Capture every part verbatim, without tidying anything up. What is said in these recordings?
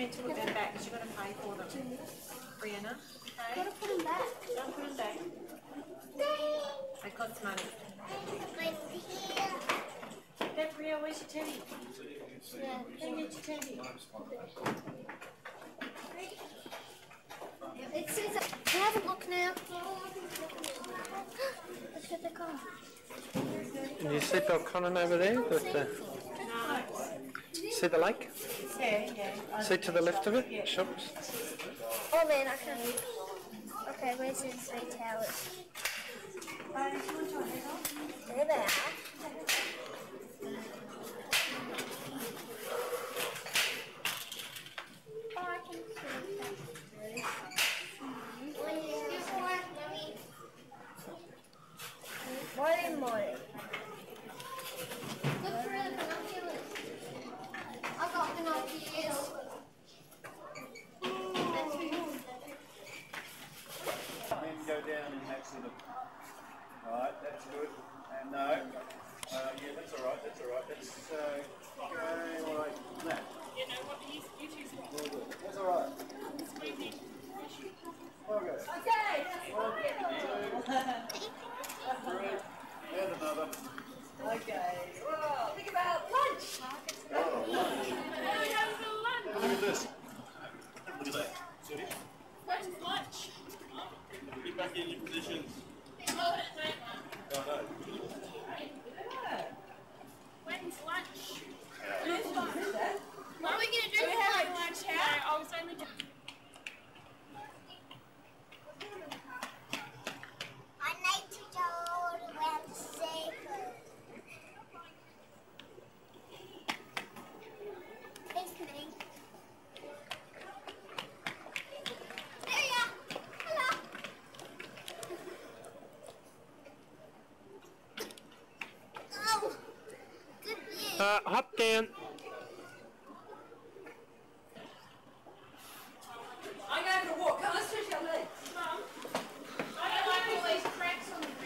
meant to put them back because you've got to pay for them. Brianna, okay? Gotta put them back. Don't put them back. They cost money. Hey, Bria, where's your teddy? Yeah, go get your teddy. It says, can I have a look now? Let's get the car. And you see Belconnen over there? With the, see the lake? Yeah, yeah. See to the left of it? Shops? Oh man, I can. Okay, where's the three towers? There they are. Oh, I can see that. Molly, Molly. Look for the binoculars. I got binoculars. Then go down and actually look. Right, that's good. And no. Uh, yeah, that's all right. That's all right. That's uh, go like that. You know what? You, you two swap. That's all right. Squeezy. Okay. Okay. One, two, three, and another. Okay. Well, think about lunch. Oh, lunch. Now we have some lunch. Look at this. Look at that. See it? When's lunch? Get back in your positions. Oh, Oh, no. when's lunch? Who's lunch? What are we going to do for lunch? lunch how? No, I was only just... I need to go around the circle. It's me. There you are. Hello. Oh, good view. Uh, hop down. I'm going for a walk. Come, let's stretch our legs. Mum, I don't like all these cracks on the ground.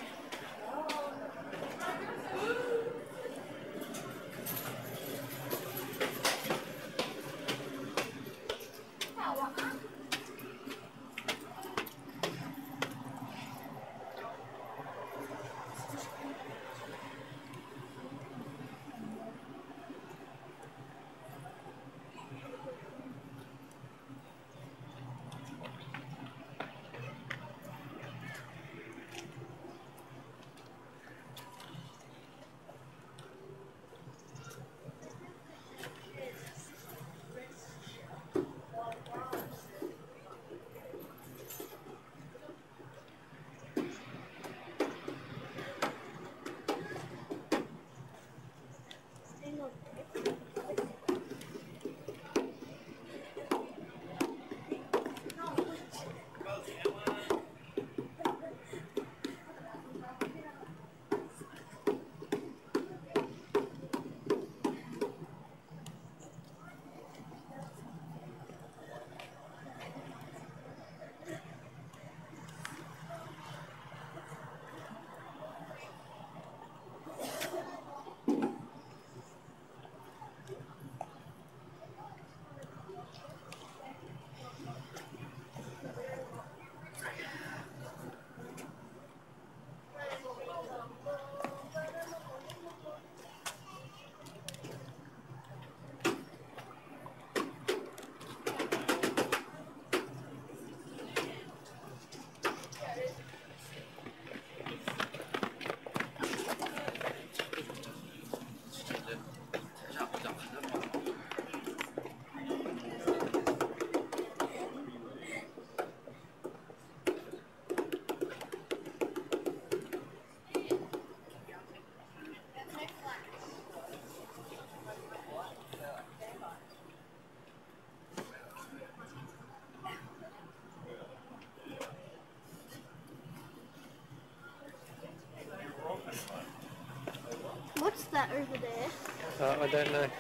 What's that over there? Uh, I don't know.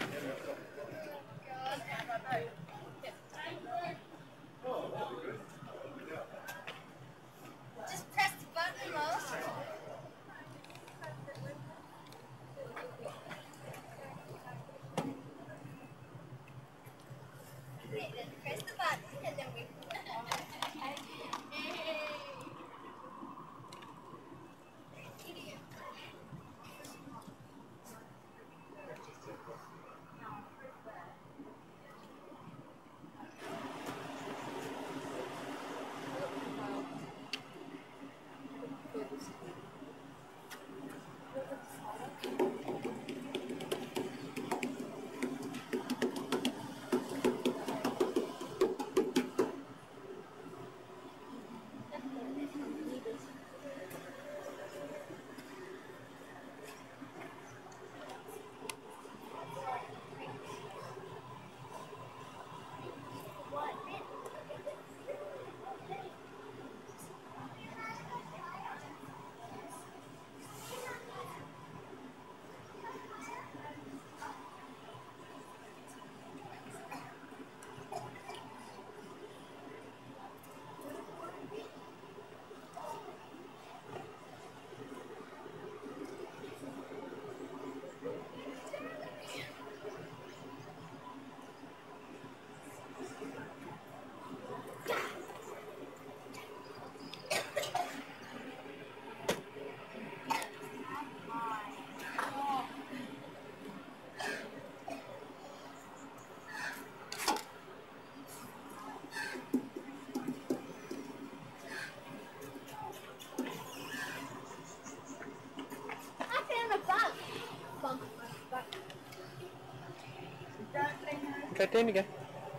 Just press the button, Lois. Go down again.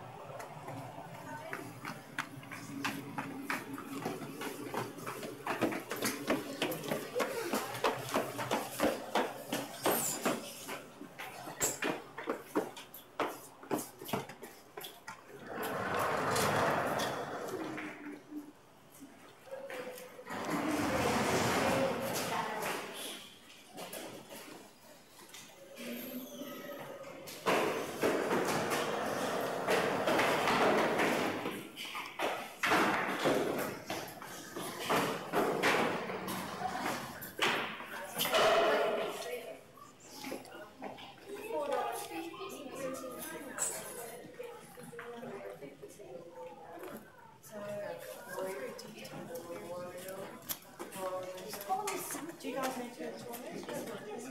Do you guys need to go to the toilet?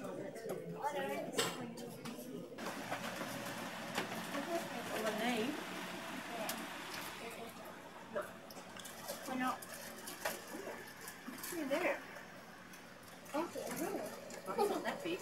Well, I need. Why not? You're there. Okay, really? Oh, it's not that big.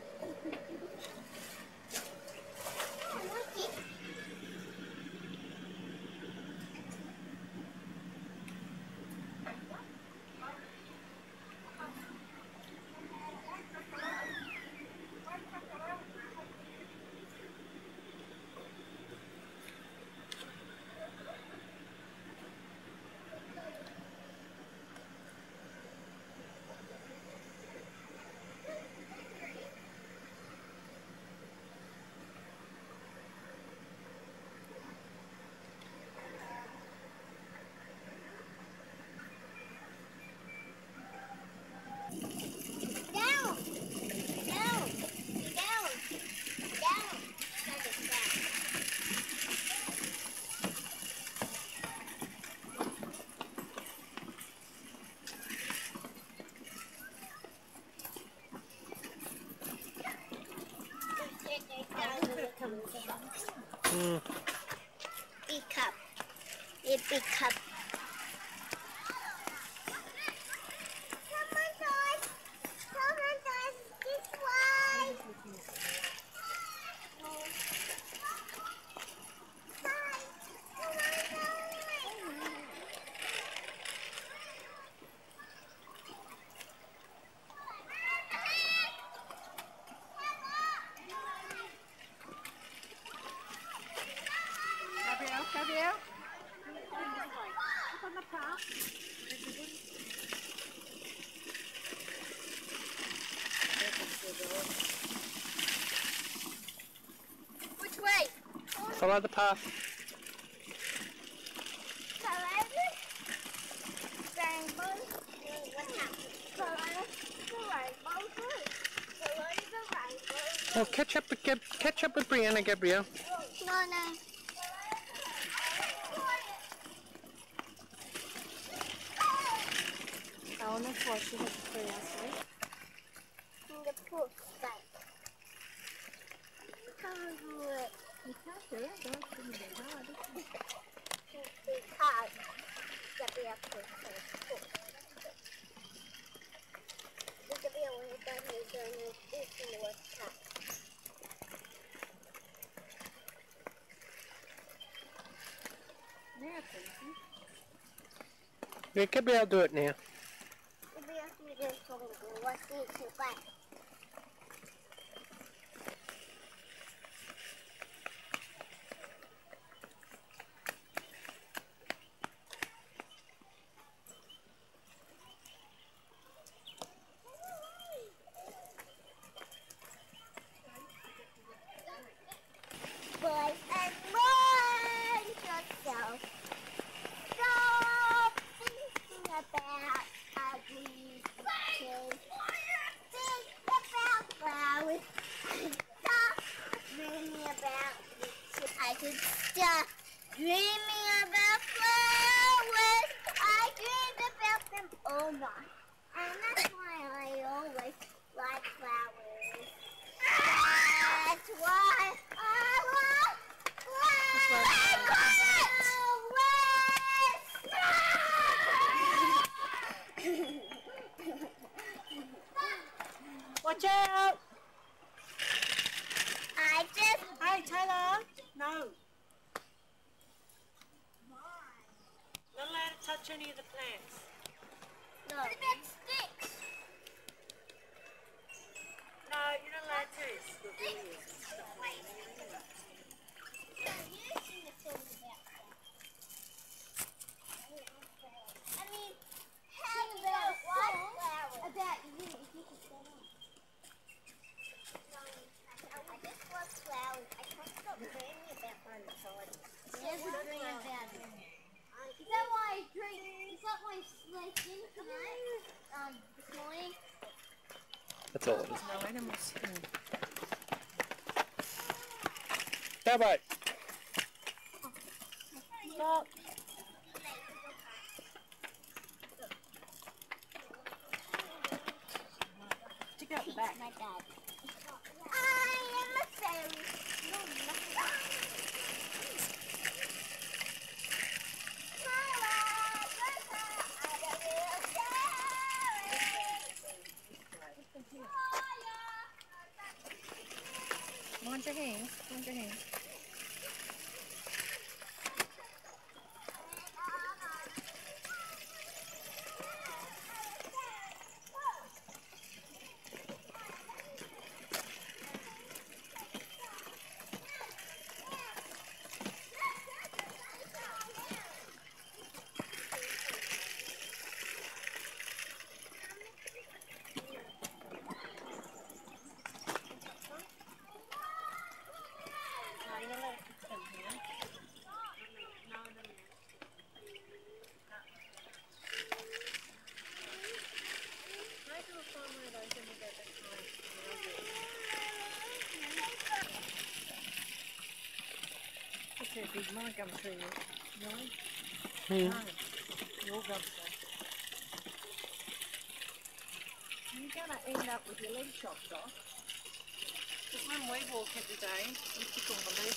Mm. Big cup. A big cup. Come on, guys. Come on, guys. This way. Gabrielle, Gabrielle. Up on the path. Which way? Follow the path. Follow the rainbow. What happened? Follow the rainbow. Follow the rainbow. Oh, catch up with Gab catch up with Brianna, Gabrielle. No, no. Oh, that's why she has to put us sleep. In the pool side. Can't do it. You can't do it. Don't it's going to be hard, isn't it? Because the bear put in the pool. The bear when it does it, then it's in the water. Yeah, it's easy. Yeah, Gabrielle, do it now. The bear put in the water. What's it like? Boys and boys, yourself. Stop thinking about ugly things. Think about flowers. Stop dreaming about witches. I could stop dreaming about flowers. I dreamed about them all night. And that's why I always like flowers. That's why I love flowers. Watch out! I just Hey, Taylor. No. Not allowed to touch any of the plants. No. What about sticks? No, you're not allowed to. I mean, how about flowers? About you, if you could stay on. I just love flowers. I can't stop dreaming about one side. There's a dream about it. Is that why I dream? Is that why I slept in tonight? Um, this morning? That's all it is. No animals. Cowboy! Stop. Stick out the back. My dad. I am a fairy. No, nothing. Mind your hands. Mind your hands. Big my gum through you. No? Hmm. No. Your gum's there. You're going to end up with your legs chopped off. Because when we walk every day, we pick all the leaves